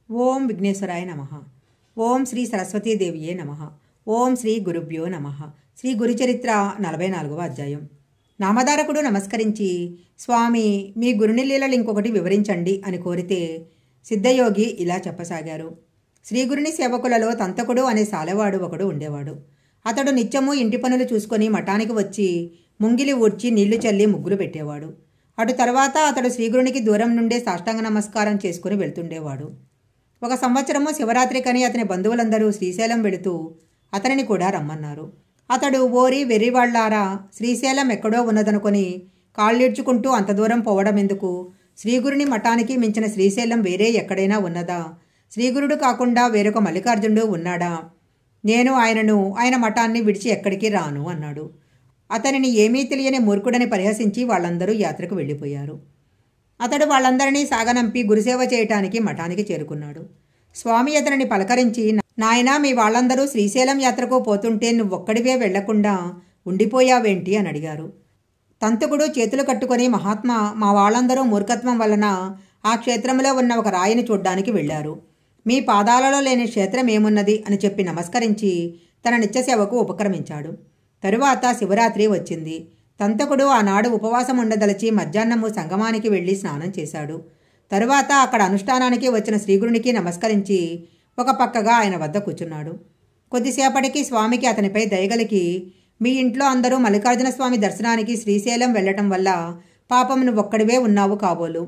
ఓం విఘ్నేశ్వరాయ నమః. ఓం శ్రీ సరస్వతీదేవియే నమః. ఓం శ్రీ గురుభ్యో నమః. శ్రీ గురుచరిత్ర 44వ అధ్యాయం. నామధారకుడు నమస్కరించి, స్వామి, మీ గురుని లీలలు ఇంకొకటి వివరించండి అని కోరితే సిద్ధయోగి ఇలా చెప్పసాగారు. శ్రీగురుని సేవకులలో తంతకుడు అనే సాలెవాడు ఒకడు ఉండేవాడు. అతడు నిత్యము ఇంటి పనులు చూసుకొని మఠానికి వచ్చి ముంగిలి ఊడ్చి నీళ్లు చల్లి ముగ్గులు పెట్టేవాడు. అటు తర్వాత అతడు శ్రీగురునికి దూరం నుండే సాష్టాంగ నమస్కారం చేసుకుని వెళ్తుండేవాడు. ఒక సంవత్సరము శివరాత్రికని అతని బంధువులందరూ శ్రీశైలం వెళుతూ అతనిని కూడా రమ్మన్నారు. అతడు ఓరి వెర్రివాళ్లారా, శ్రీశైలం ఎక్కడో ఉన్నదనుకొని కాళ్ళీడ్చుకుంటూ అంత దూరం పోవడం ఎందుకు? శ్రీగురుని మఠానికి మించిన శ్రీశైలం వేరే ఎక్కడైనా ఉన్నదా? శ్రీగురుడు కాకుండా వేరొక మల్లికార్జునుడు ఉన్నాడా? నేను ఆయన మఠాన్ని విడిచి ఎక్కడికి రాను అన్నాడు. అతనిని ఏమీ తెలియని మూర్ఖుడని పరిహసించి వాళ్ళందరూ యాత్రకు వెళ్ళిపోయారు. అతడు వాళ్ళందరినీ సాగనంపి గురుసేవ చేయటానికి మఠానికి చేరుకున్నాడు. స్వామి అతనిని పలకరించి, నాయనా, మీ వాళ్ళందరూ శ్రీశైలం యాత్రకు పోతుంటే నువ్వొక్కడివే వెళ్లకుండా ఉండిపోయావేంటి అని అడిగారు. తంతుకుడు చేతులు కట్టుకొని, మహాత్మా, మా వాళ్ళందరూ మూర్ఖత్వం వలన ఆ క్షేత్రంలో ఉన్న ఒక రాయిని చూడ్డానికి వెళ్లారు. మీ పాదాలలో లేని క్షేత్రం ఏమున్నది అని చెప్పి నమస్కరించి తన నిత్యసేవకు ఉపక్రమించాడు. తరువాత శివరాత్రి వచ్చింది. తంతకుడు ఆనాడు ఉపవాసం ఉండదలిచి మధ్యాహ్నము సంగమానికి వెళ్లి స్నానం చేశాడు. తరువాత అక్కడ అనుష్ఠానానికి వచ్చిన శ్రీగురునికి నమస్కరించి ఒక పక్కగా ఆయన వద్ద కూర్చున్నాడు. కొద్దిసేపటికి స్వామికి అతనిపై దయగలికి, మీ ఇంట్లో అందరూ మల్లికార్జున స్వామి దర్శనానికి శ్రీశైలం వెళ్లటం వల్ల పాపం నువ్వొక్కడివే ఉన్నావు కాబోలు.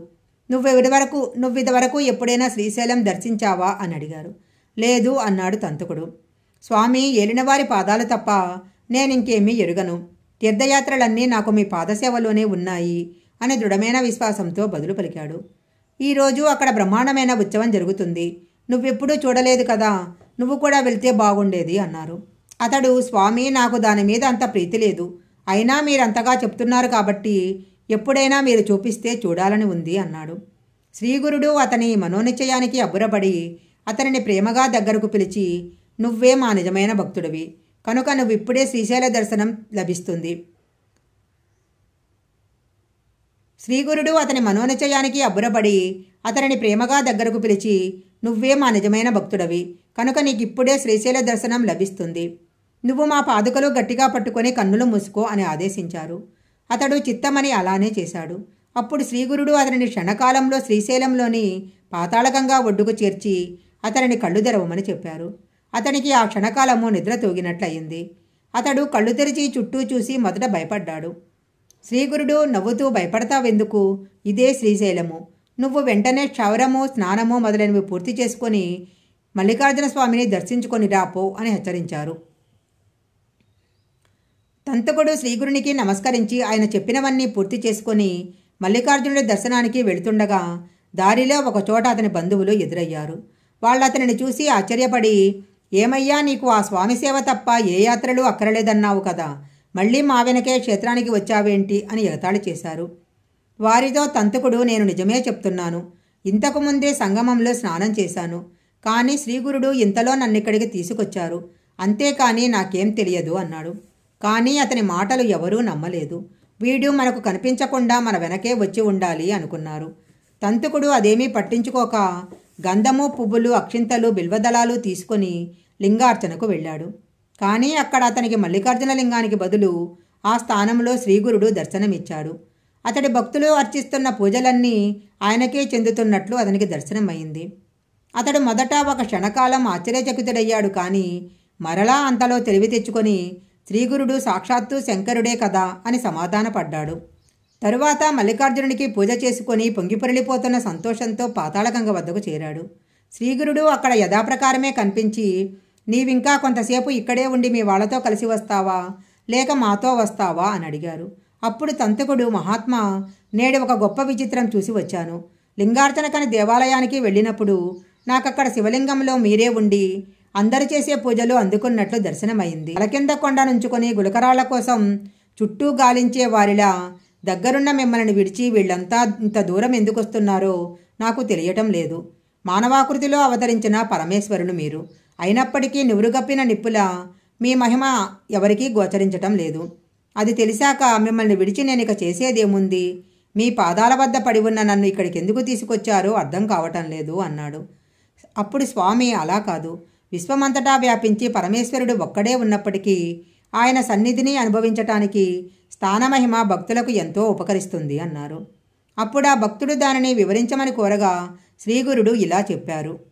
నువ్విదివరకు ఎప్పుడైనా శ్రీశైలం దర్శించావా అని అడిగారు. లేదు అన్నాడు తంతకుడు. స్వామి, ఏలినవారి పాదాలు తప్ప నేనింకేమీ ఎరుగను. తీర్థయాత్రలన్నీ నాకు మీ పాదసేవలోనే ఉన్నాయి అని దృఢమైన విశ్వాసంతో బదులు పలికాడు. ఈరోజు అక్కడ బ్రహ్మాండమైన ఉత్సవం జరుగుతుంది. నువ్వెప్పుడూ చూడలేదు కదా, నువ్వు కూడా వెళ్తే బాగుండేది అన్నారు. అతడు, స్వామి, నాకు దాని మీద అంత ప్రీతి లేదు. అయినా మీరంతగా చెప్తున్నారు కాబట్టి ఎప్పుడైనా మీరు చూపిస్తే చూడాలని ఉంది అన్నాడు. శ్రీగురుడు అతని మనోనిశ్చయానికి అబ్బురపడి అతనిని ప్రేమగా దగ్గరకు పిలిచి, నువ్వే మా నిజమైన భక్తుడివి కనుక నువ్విప్పుడే శ్రీశైల దర్శనం లభిస్తుంది. శ్రీగురుడు అతని మనోనిశ్చయానికి అబ్బురపడి అతనిని ప్రేమగా దగ్గరకు పిలిచి, నువ్వే మా నిజమైన భక్తుడవి కనుక నీకిప్పుడే శ్రీశైల దర్శనం లభిస్తుంది. నువ్వు మా పాదుకలు గట్టిగా పట్టుకొని కన్నులు మూసుకో అని ఆదేశించారు. అతడు చిత్తమని అలానే చేశాడు. అప్పుడు శ్రీగురుడు అతనిని క్షణకాలంలో శ్రీశైలంలోని పాతాళగంగా ఒడ్డుకు చేర్చి అతనిని కళ్ళు తెరవమని చెప్పారు. అతనికి ఆ క్షణకాలము నిద్ర తూగినట్లయింది. అతడు కళ్ళు తెరిచి చుట్టూ చూసి మొదట భయపడ్డాడు. శ్రీగురుడు నవ్వుతూ, భయపడతావెందుకు? ఇదే శ్రీశైలము. నువ్వు వెంటనే క్షౌరము, స్నానము మొదలైనవి పూర్తి చేసుకొని మల్లికార్జున స్వామిని దర్శించుకొని రాపో అని హెచ్చరించారు. తంతకుడు శ్రీగురునికి నమస్కరించి ఆయన చెప్పినవన్నీ పూర్తి చేసుకొని మల్లికార్జునుడి దర్శనానికి వెళుతుండగా దారిలో ఒకచోట అతని బంధువులు ఎదురయ్యారు. వాళ్ళతనిని చూసి ఆశ్చర్యపడి, ఏమయ్యా, నీకు ఆ స్వామి సేవ తప్ప ఏ యాత్రలు అక్కరలేదన్నావు కదా, మళ్ళీ మా వెనకే క్షేత్రానికి వచ్చావేంటి అని ఎగతాళి చేశారు. వారితో తంతకుడు, నేను నిజమే చెప్తున్నాను. ఇంతకుముందే సంగమంలో స్నానం చేశాను. కానీ శ్రీగురుడు ఇంతలో నన్నిక్కడికి తీసుకొచ్చారు. అంతేకాని నాకేం తెలియదు అన్నాడు. కానీ అతని మాటలు ఎవరూ నమ్మలేదు. వీడు మనకు కనిపించకుండా మన వెనకే వచ్చి ఉండాలి అనుకున్నారు. తంతకుడు అదేమీ పట్టించుకోక గంధము, పువ్వులు, అక్షింతలు, బిల్వదళాలు తీసుకొని లింగార్చనకు వెళ్ళాడు. కానీ అక్కడ అతనికి మల్లికార్జున లింగానికి బదులు ఆ స్థానంలో శ్రీగురుడు దర్శనమిచ్చాడు. అతడి భక్తులు అర్చిస్తున్న పూజలన్నీ ఆయనకే చెందుతున్నట్లు అతనికి దర్శనమైంది. అతడు మొదట ఒక క్షణకాలం ఆశ్చర్యచకితుడయ్యాడు. కానీ మరలా అంతలో తెలివి తెచ్చుకొని శ్రీగురుడు సాక్షాత్తు శంకరుడే కదా అని సమాధానపడ్డాడు. తరువాత మల్లికార్జునుడికి పూజ చేసుకొని పొంగిపొరలిపోతున్న సంతోషంతో పాతాళగంగ వద్దకు చేరాడు. శ్రీగురుడు అక్కడ యథాప్రకారమే కనిపించి, నీవింకా కొంతసేపు ఇక్కడే ఉండి మీ వాళ్లతో కలిసి వస్తావా, లేక మాతో వస్తావా అని అడిగారు. అప్పుడు తంతకుడు, మహాత్మా, నేడు ఒక గొప్ప విచిత్రం చూసి వచ్చాను. లింగార్చనకని దేవాలయానికి వెళ్ళినప్పుడు నాకక్కడ శివలింగంలో మీరే ఉండి అందరు చేసే పూజలు అందుకున్నట్లు దర్శనమైంది. తలకింద కొండ నుంచుకొని గులకరాళ్ల కోసం చుట్టూ గాలించే వారిలా దగ్గరున్న మిమ్మల్ని విడిచి వీళ్ళంతా ఇంత దూరం ఎందుకొస్తున్నారో నాకు తెలియటం లేదు. మానవాకృతిలో అవతరించిన పరమేశ్వరులు మీరు. అయినప్పటికీ నివురుగప్పిన నిప్పుల మీ మహిమ ఎవరికీ గోచరించటం లేదు. అది తెలిసాక మిమ్మల్ని విడిచి నేనిక చేసేదేముంది? మీ పాదాల వద్ద పడి ఉన్న నన్ను ఇక్కడికి ఎందుకు తీసుకొచ్చారో అర్థం కావటం లేదు అన్నాడు. అప్పుడు స్వామి అలా కాదు, విశ్వమంతటా వ్యాపించి పరమేశ్వరుడు ఒక్కడే ఉన్నప్పటికీ ఆయన సన్నిధిని అనుభవించటానికి స్థానమహిమ భక్తులకు ఎంతో ఉపకరిస్తుంది అన్నారు. అప్పుడు ఆ భక్తుడు దానిని వివరించమని కోరగా శ్రీగురుడు ఇలా చెప్పారు.